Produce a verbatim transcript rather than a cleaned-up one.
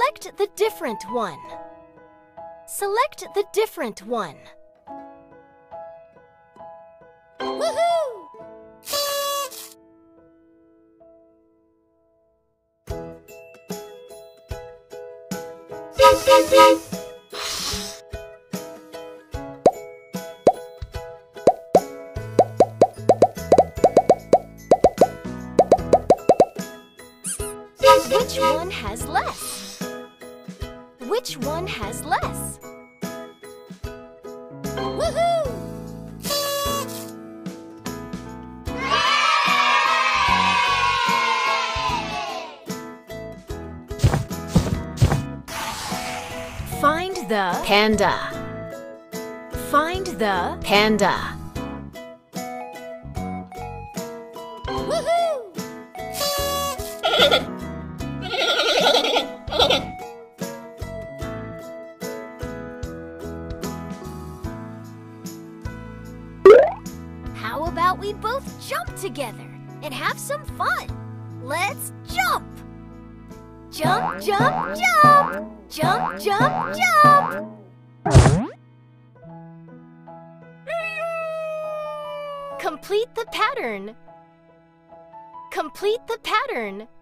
Select the different one. Select the different one. Woohoo! Which one has less? Which one has less? Woohoo! Find the panda. Find the panda. Woohoo! How about we both jump together and have some fun? Let's jump! Jump, jump, jump! Jump, jump, jump! Complete the pattern. Complete the pattern.